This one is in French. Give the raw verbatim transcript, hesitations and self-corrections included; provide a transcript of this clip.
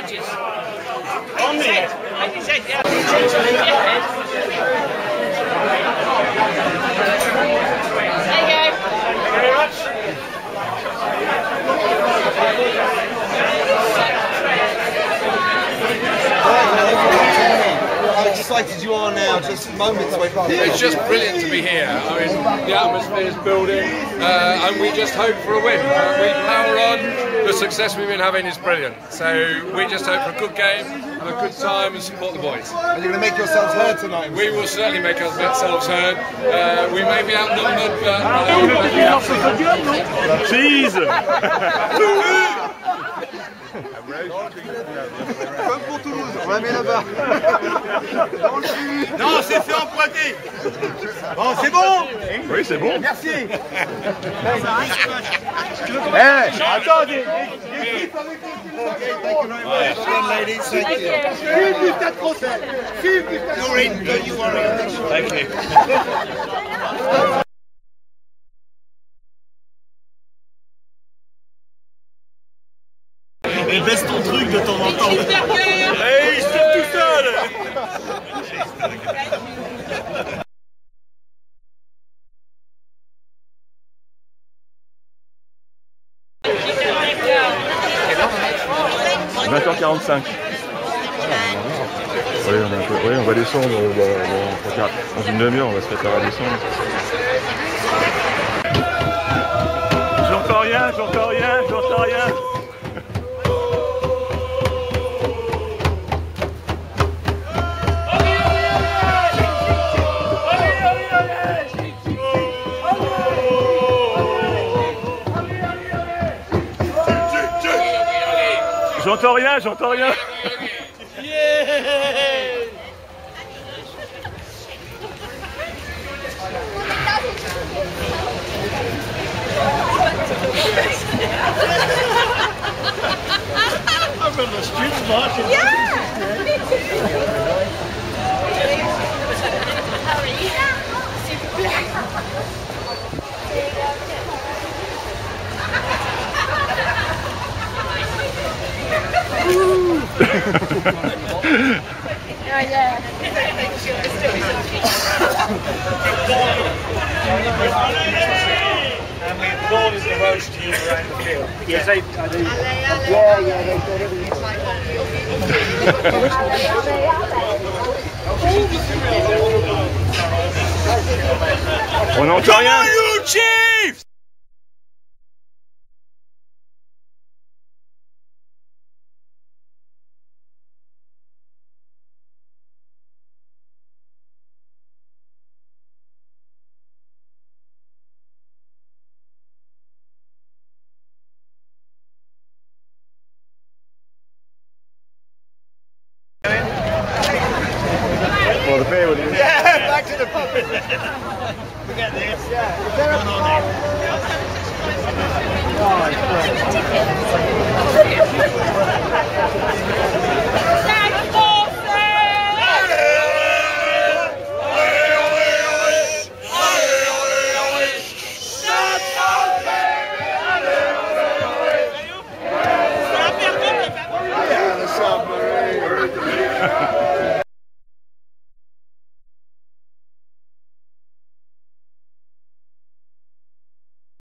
changes. On me. Hey guys. Thank you very much. How excited you are now, just moments away from here. It's just brilliant to be here. I mean, the atmosphere is building, uh, and we just hope for a win. Uh, we power on. The success we've been having is brilliant. So we just hope for a good game, have a good time, and support the boys. And you're going to make yourselves heard tonight? We will certainly make ourselves heard. Uh, we may be outnumbered, but uh, cheese. Comme pour Toulouse, on la met là-bas. Non, c'est fait empointer. Bon, c'est bon. Oui, c'est bon. Merci. Hey, attendez. Thank you very much. Ladies, thank you. You're in, don't you worry. Thank you. Et baisse ton truc de temps en temps. Hey, il se trouve tout seul. vingt heures quarante-cinq. Oui, on, a un peu, oui, on va descendre. On va, on va, dans une demi-heure, on va se préparer à descendre. J'entends rien, j'entends rien, j'entends rien. J'entends rien, j'entends rien. Yeah. I'm from the streets watching. Yeah. Yeah, yeah. And we applauded the roast team around the field. Yes, they, I do. Yeah, yeah, they got everything. On n'entend rien. You Chiefs! Well, the bear would have been. Yeah, back to the puppet. Look at this. Yeah. What's going on there? Oh, it's great.